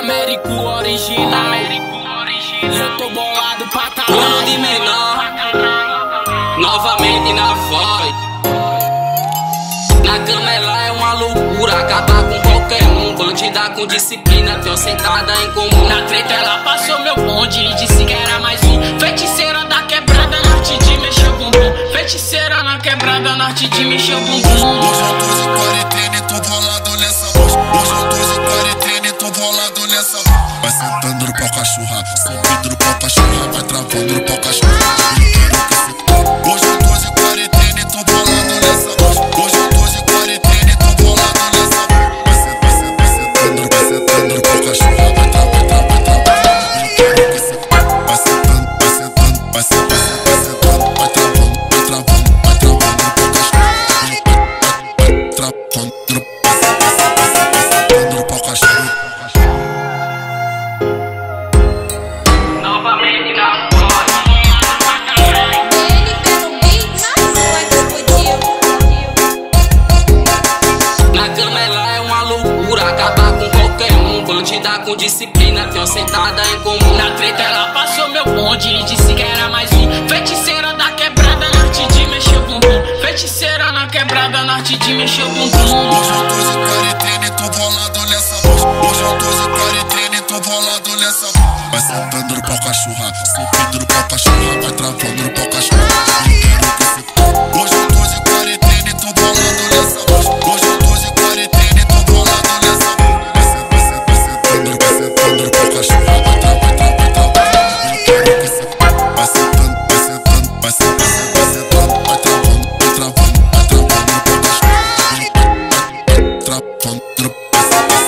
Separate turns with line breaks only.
Américo original. Eu tô bolado pra caralho.
Plano de menor, novamente na voz. Na cama ela é uma loucura, acabar com qualquer um. Bandida com disciplina, tenho sentada em comum.
Na treta ela passou meu bonde e disse que era mais um. Feiticeira da quebrada, norte de mexer o bumbum. Feiticeira na quebrada, norte de mexer o bumbum.
Hoje eu tô de quarentena e tô bolado nessa voz. Hoje eu tô de quarentena e tô bolado nessa voz. Vai sentando no pau cachorra, subindo no pau cachorra, vai travando no pau cachorra. Hoje eu tô de quarentena e tô bolado nessa voz. Hoje eu tô de quarentena e tô bolado nessa voz. Vai sentando no pau cachorra, vai travando. Vai sentando, vai sentando, vai sentando, vai travando, vai travando, vai travando no pau cachorra. Vai travando no pau cachorra.
Novamente na voz. Na cama ela é uma loucura, acabar com qualquer um. Bandida com disciplina, tenho sentada em comum.
Na treta ela passou meu bonde e disse que era mais um. Feiticeira da quebrada, norte de mexer o bumbum. Feiticeira na quebrada, norte de mexer o bumbum.
Hoje eu tô de quarentena e tô bolado nessa voz. Hoje eu tô de quarentena e tô bolado nessa voz. Vai sentando no pau cachorra, subindo no pau cachorra, vai travando no pau cachorra. Hoje eu tô de quarentena e tô bolado nessa voz. Hoje eu tô de quarentena e tô bolado nessa voz. Vai sentando no pau cachorra, vai travando, vai travando. Vai sentando, vai sentando, vai sentando, vai travando, vai travando, vai travando no pau cachorra. Vai travando no pau cachorra.